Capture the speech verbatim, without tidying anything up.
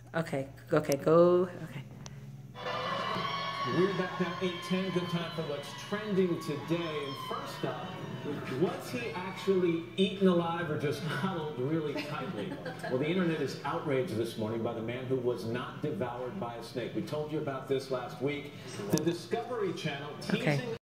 Okay, okay, go. Okay. We're back now, eight ten. Good time for what's trending today. And first up, was he actually eaten alive or just huddled really tightly? Well, the internet is outraged this morning by the man who was not devoured by a snake. We told you about this last week. The Discovery Channel teasing Okay.